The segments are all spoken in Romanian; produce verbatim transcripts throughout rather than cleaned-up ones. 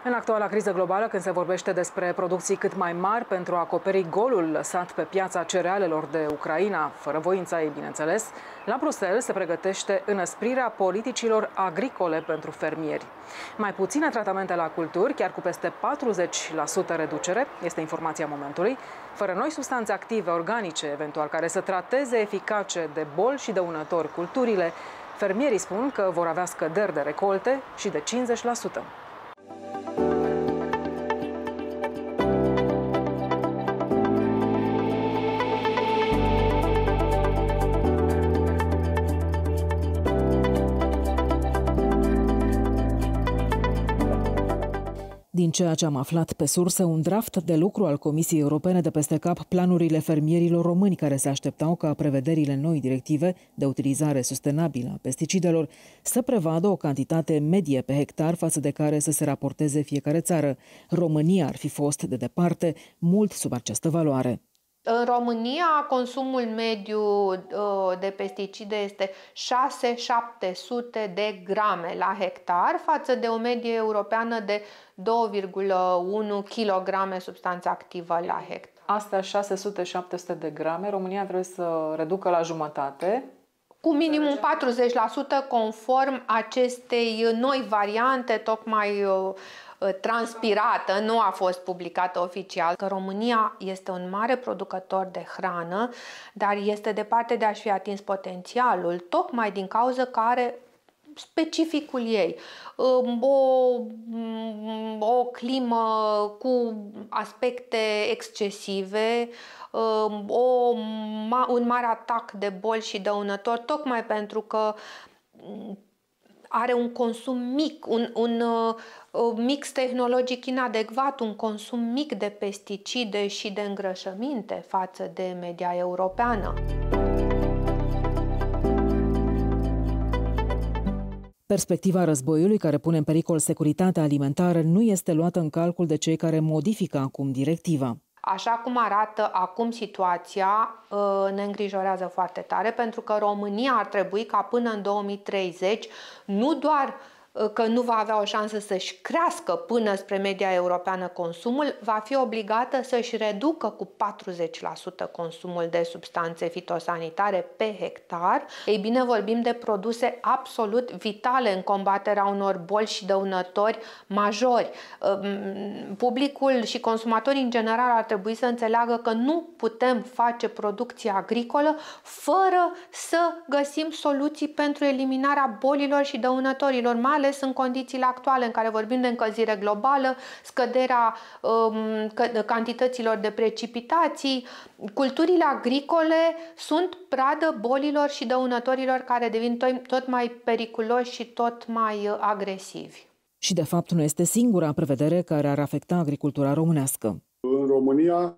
În actuala criză globală, când se vorbește despre producții cât mai mari pentru a acoperi golul lăsat pe piața cerealelor de Ucraina, fără voința ei, bineînțeles, la Bruxelles se pregătește înăsprirea politicilor agricole pentru fermieri. Mai puține tratamente la culturi, chiar cu peste patruzeci la sută reducere, este informația momentului, fără noi substanțe active organice, eventual, care să trateze eficace de boli și dăunători culturile, fermierii spun că vor avea scăderi de recolte și de cincizeci la sută. Din ceea ce am aflat pe sursă, un draft de lucru al Comisiei Europene dă peste cap planurile fermierilor români care se așteptau ca prevederile noi directive de utilizare sustenabilă a pesticidelor să prevadă o cantitate medie pe hectar față de care să se raporteze fiecare țară. România ar fi fost, de departe, mult sub această valoare. În România, consumul mediu de pesticide este șase șapte sute de grame la hectar, față de o medie europeană de doi virgulă unu kilograme substanță activă la hectar. Astea șase sute șapte sute de grame, România trebuie să reducă la jumătate. Cu minimum patruzeci la sută conform acestei noi variante, tocmai transpirată, nu a fost publicată oficial, că România este un mare producător de hrană, dar este departe de a-și fi atins potențialul, tocmai din cauza că are specificul ei. O, o climă cu aspecte excesive, o, un mare atac de boli și dăunători, tocmai pentru că are un consum mic, un, un uh, mix tehnologic inadecvat, un consum mic de pesticide și de îngrășăminte față de media europeană. Perspectiva războiului care pune în pericol securitatea alimentară nu este luată în calcul de cei care modifică acum directiva. Așa cum arată acum situația, ne îngrijorează foarte tare, pentru că România ar trebui ca până în două mii treizeci nu doar că nu va avea o șansă să-și crească până spre media europeană consumul, va fi obligată să-și reducă cu patruzeci la sută consumul de substanțe fitosanitare pe hectar. Ei bine, vorbim de produse absolut vitale în combaterea unor boli și dăunători majori. Publicul și consumatorii în general ar trebui să înțeleagă că nu putem face producție agricolă fără să găsim soluții pentru eliminarea bolilor și dăunătorilor, mai ales în condițiile actuale în care vorbim de încălzire globală, scăderea um, cantităților de precipitații. Culturile agricole sunt pradă bolilor și dăunătorilor care devin tot, tot mai periculoși și tot mai agresivi. Și de fapt nu este singura prevedere care ar afecta agricultura românească. În România,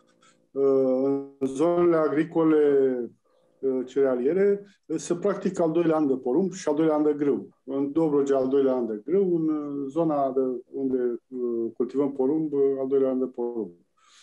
în zonele agricole cerealiere, se practică al doilea an de porumb și al doilea an de grâu. În Dobrogea, al doilea an de grâu, în zona de unde cultivăm porumb, al doilea an de porumb.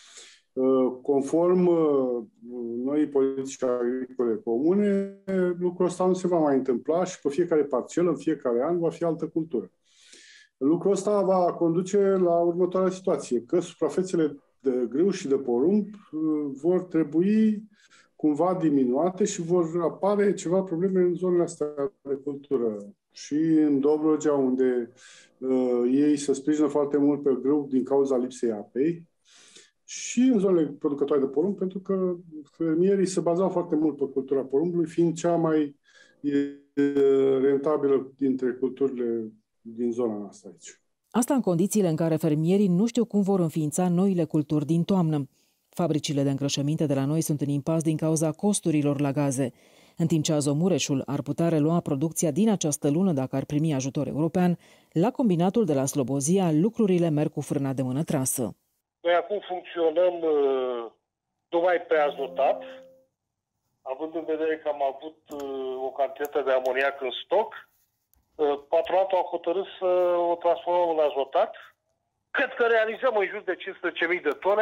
Conform noii politici agricole comune, lucrul ăsta nu se va mai întâmpla și pe fiecare parcelă, în fiecare an, va fi altă cultură. Lucrul ăsta va conduce la următoarea situație, că suprafețele de grâu și de porumb vor trebui cumva diminuate și vor apare ceva probleme în zonele astea de cultură. Și în Dobrogea, unde uh, ei se sprijină foarte mult pe grâu din cauza lipsei apei, și în zonele producătoare de porumb, pentru că fermierii se bazau foarte mult pe cultura porumbului, fiind cea mai uh, rentabilă dintre culturile din zona noastră aici. Asta în condițiile în care fermierii nu știu cum vor înființa noile culturi din toamnă. Fabricile de îngrășăminte de la noi sunt în impas din cauza costurilor la gaze, în timp ce Azomureșul ar putea relua producția din această lună dacă ar primi ajutor european. La combinatul de la Slobozia lucrurile merg cu frâna de mână trasă. Noi acum funcționăm uh, numai pe azotat, având în vedere că am avut uh, o cantitate de amoniac în stoc. Uh, patronatul a hotărât să o transformăm în azotat. Cred că realizăm în jur de cincisprezece mii de tone.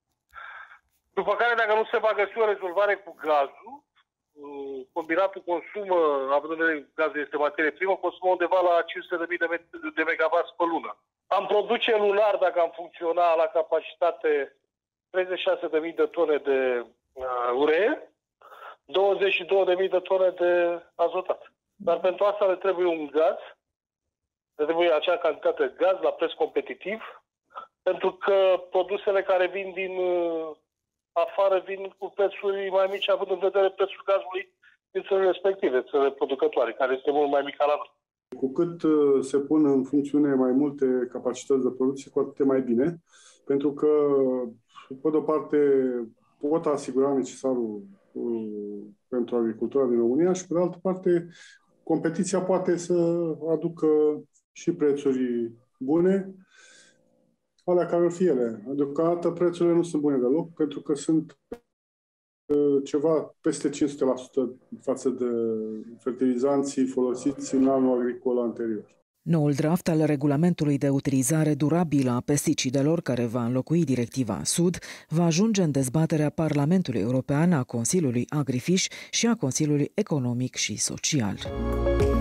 După care, dacă nu se va găsi o rezolvare cu gazul, combinatul consumă, având în vedere că gazul este materie primă, consumă undeva la cinci sute de mii de megawatt pe lună. Am produce lunar, dacă am funcționa la capacitate, treizeci și șase de mii de tone de uh, uree, douăzeci și două de mii de tone de azotat. Dar pentru asta le trebuie un gaz, le trebuie acea cantitate de gaz la preț competitiv, pentru că produsele care vin din uh, afară vin cu prețuri mai mici, având în vedere prețul gazului din țările respective, țările producătoare, care este mult mai mic ca la noi. Cu cât se pun în funcțiune mai multe capacități de producție, cu atât mai bine, pentru că, pe de-o parte, pot asigura necesarul pentru agricultura din România și, pe de altă parte, competiția poate să aducă și prețuri bune, alea care ar fi ele. Deocamdată prețurile nu sunt bune deloc, pentru că sunt ceva peste cinci sute la sută față de fertilizanții folosiți în anul agricol anterior. Noul draft al regulamentului de utilizare durabilă a pesticidelor, care va înlocui directiva Sud, va ajunge în dezbaterea Parlamentului European, a Consiliului Agrifish și a Consiliului Economic și Social.